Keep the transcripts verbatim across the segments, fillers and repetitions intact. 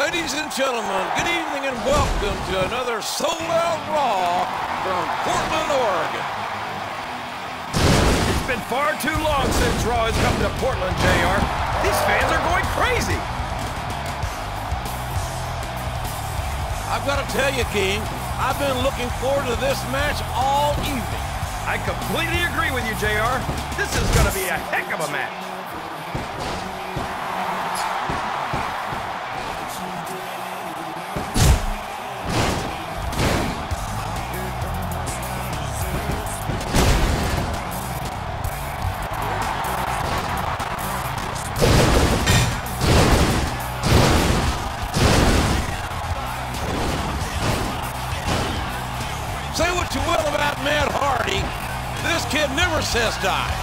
Ladies and gentlemen, good evening and welcome to another Sold Out Raw from Portland, Oregon. It's been far too long since Raw has come to Portland, J R. These fans are going crazy. I've got to tell you, King, I've been looking forward to this match all evening. I completely agree with you, J R. This is going to be a heck of a match. Say what you will about Matt Hardy, this kid never says die.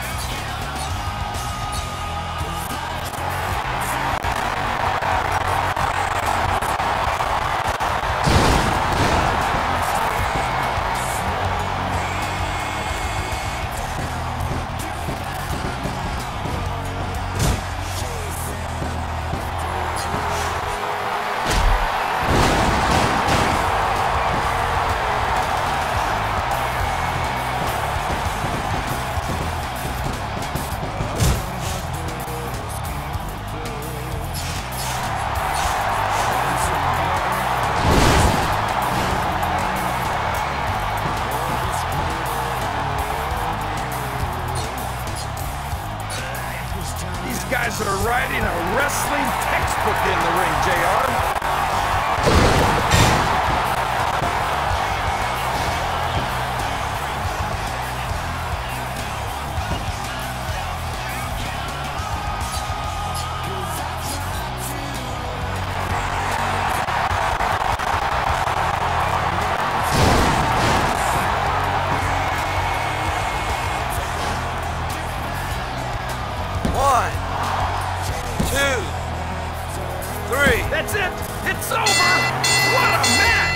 Guys that are writing a wrestling textbook in the ring, J R. One. Two, three. That's it. It's over. What a match.